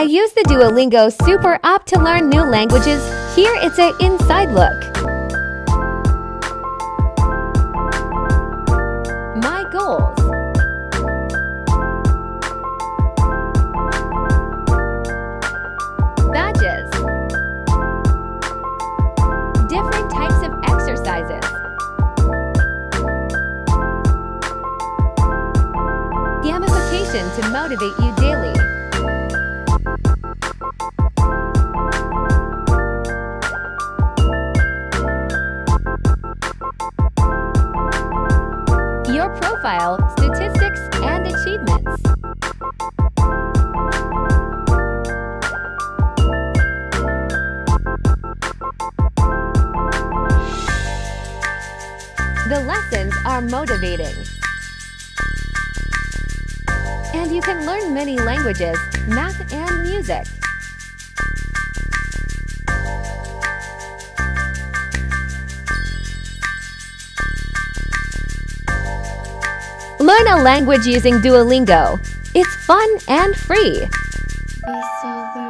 use the Duolingo super app to learn new languages. Here it's an inside look. My goals. Badges. Different types of exercises. Gamification to motivate you daily. Your profile, statistics, and achievements. The lessons are motivating. And you can learn many languages, math, and music. Learn a language using Duolingo. It's fun and free. Be so